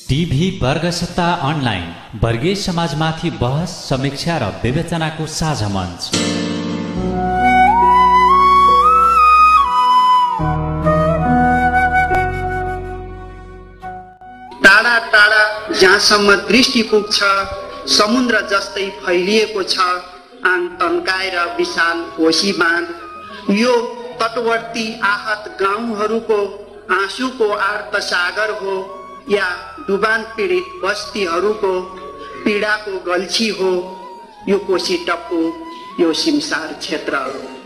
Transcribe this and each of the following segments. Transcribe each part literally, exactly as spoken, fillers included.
TV वर्गसत्ता online वर्गीय समाजमाथि बहस, समीक्षा र विवेचनाको साझा मञ्च। टाढा टाढा जहाँसम्म दृष्टि पुग्छ समुद्र जस्तै फैलिएको छ आङ तन्काएर विशाल कोशी बाँध। यो तटवर्ती आहत गाउँहरूको आँसुको आर्त सागर हो या डुबान पीडित बस्तीहरूको पीडाको गल्छी हो यो कोशी टप्पु, यो सिमसार क्षेत्र।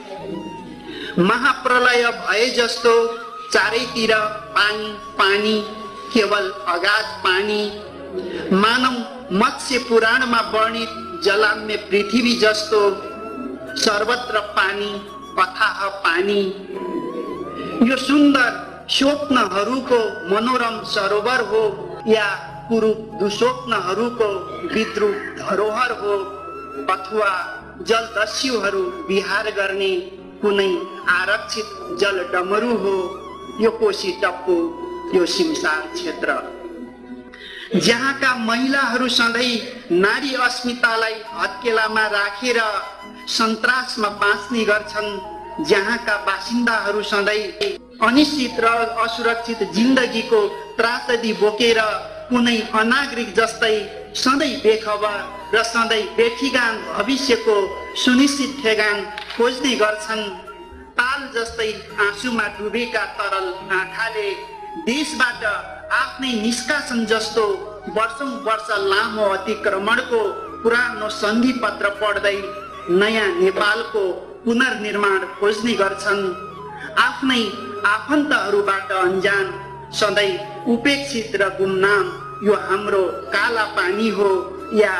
महाप्रलय भए जस्तो चारैतिर पानी पानी, केवल अगाध पानी। मानव मत्स्य पुराणमा वर्णित जलाम्य पृथ्वी जस्तो सर्वत्र पानी, अथाह पानी। यो सुन्दर स्वप्नहरूको मनोरम सरोवर हो या कुरूप दुस्वप्नहरूको विद्रूप धरोहर हो, अथवा जलदस्युहरू विहार गर्ने कुनै आरक्षित जल डमरू हो यो कोशी टप्पु, यो सिमसार क्षेत्र। जहाँका महिलाहरू सधैँ नारी अस्मितालाई हत्केलामा राखेर सन्तासमा बाँच्ने गर्छन्, जहाँका बासिन्दाहरू सधैँ अनिश्चित र असुरक्षित जिन्दगीको त्रासदी बोकेर कुनै अनागरिक जस्तै सधैँ बेखबर र सधैँ बेठिगान भविष्यको सुनिश्चित ठेगान खोज्ने गर्छन्। ताल जस्तै आँसुमा डुबेका तरल आँखाले देशबाट आफ्नै निष्कासन जस्तो वर्षौं वर्ष लामो अतिक्रमणको पुरानो सन्धि पत्र पढ्दै नयाँ नेपालको पुनर्निर्माण खोज्ने गर्छन्। आफ्नै आफन्तहरूबाट अनजान, सधैँ उपेक्षित र गुमनाम यो हाम्रो काला पानी हो या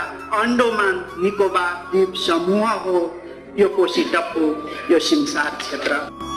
अन्डोमान निकोबार द्वीप समूह हो यो कोशी टप्पु, यो सिमसार क्षेत्र।